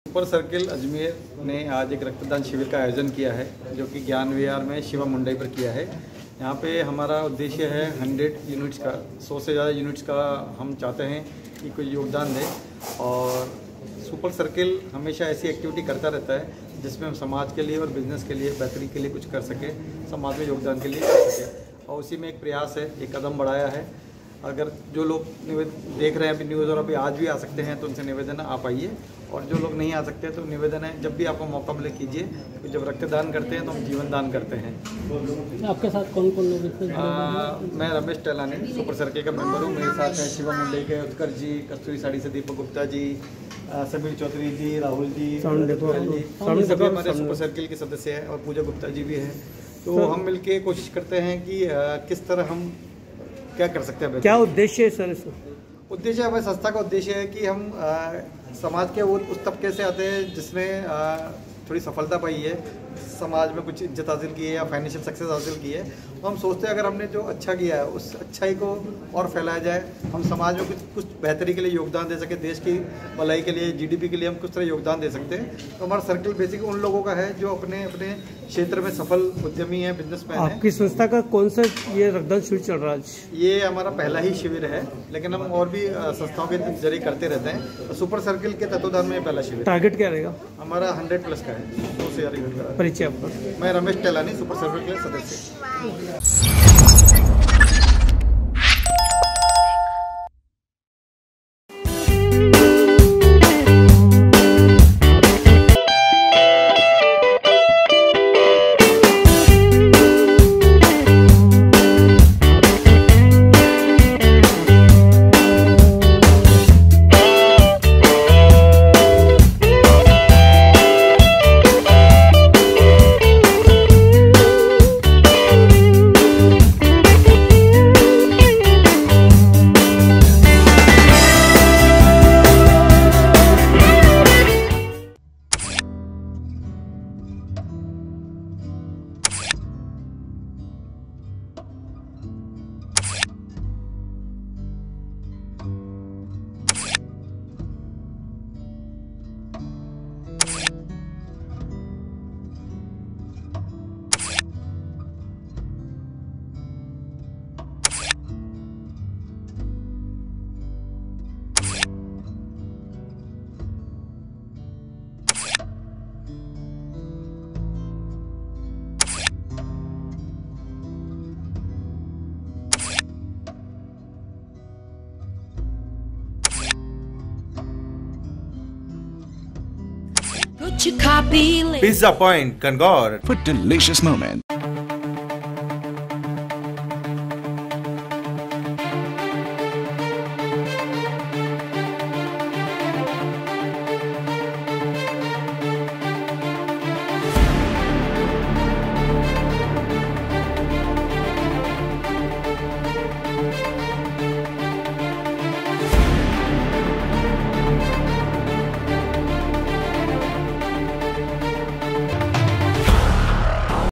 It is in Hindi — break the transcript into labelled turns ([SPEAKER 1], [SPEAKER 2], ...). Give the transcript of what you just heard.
[SPEAKER 1] सुपर सर्किल अजमेर ने आज एक रक्तदान शिविर का आयोजन किया है, जो कि ज्ञान विहार में शिवा मुंडई पर किया है। यहाँ पे हमारा उद्देश्य है 100 यूनिट्स का, 100 से ज़्यादा यूनिट्स का हम चाहते हैं कि कोई योगदान दे। और सुपर सर्किल हमेशा ऐसी एक्टिविटी करता रहता है जिसमें हम समाज के लिए और बिजनेस के लिए, बेहतरी के लिए कुछ कर सके, समाज में योगदान के लिए कर सके। और उसी में एक प्रयास है, एक कदम बढ़ाया है। अगर जो लोग देख रहे हैं अभी न्यूज़ और अभी आज भी आ सकते हैं तो उनसे निवेदन है आप आइए, और जो लोग नहीं आ सकते तो निवेदन है जब भी आपको मौका मिले कीजिए, क्योंकि जब रक्तदान करते हैं तो हम जीवन दान करते हैं।
[SPEAKER 2] आपके साथ कौन कौन लोग?
[SPEAKER 1] मैं रमेश टैलानी सुपर सर्किल का मेंबर हूँ। मेरे साथ हैं शिवा मुंडई के उत्कर्ष जी, कस्तूरी साड़ी से दीपक गुप्ता जी, समीर चौधरी जी, राहुल जी, सभी हमारे सुपर सर्किल के सदस्य हैं, और पूजा गुप्ता जी भी हैं। तो हम मिलके कोशिश करते हैं कि किस तरह हम क्या कर सकते हैं।
[SPEAKER 2] क्या उद्देश्य है सर इसका?
[SPEAKER 1] उद्देश्य हमारी संस्था का उद्देश्य है कि हम समाज के उस तबके से आते हैं जिसने थोड़ी सफलता पाई है, समाज में कुछ इज्जत हासिल की है या फाइनेंशियल सक्सेस हासिल की है, तो हम सोचते हैं अगर हमने जो अच्छा किया है उस अच्छाई को और फैलाया जाए, हम समाज में कुछ बेहतरी के लिए योगदान दे सके, देश की भलाई के लिए, जीडीपी के लिए हम कुछ तरह योगदान दे सकते हैं। तो हमारा सर्किल बेसिकली उन लोगों का है जो अपने अपने क्षेत्र में सफल उद्यमी है, बिजनेसमैन है।
[SPEAKER 2] आपकी संस्था का कौन सा ये रक्तदान शिविर चल रहा है?
[SPEAKER 1] ये हमारा पहला ही शिविर है, लेकिन हम और भी संस्थाओं के जरिए करते रहते हैं। तो सुपर सर्किल के तत्वाधान में पहला शिविर।
[SPEAKER 2] टारगेट क्या रहेगा
[SPEAKER 1] हमारा? 100+ का है, 2 से ज़्यादा।
[SPEAKER 2] परिचय आपका?
[SPEAKER 1] मैं रमेश टैलानी, सुपर सर्किल के सदस्य।
[SPEAKER 3] Pizza Point, Kangor.
[SPEAKER 4] For delicious moments.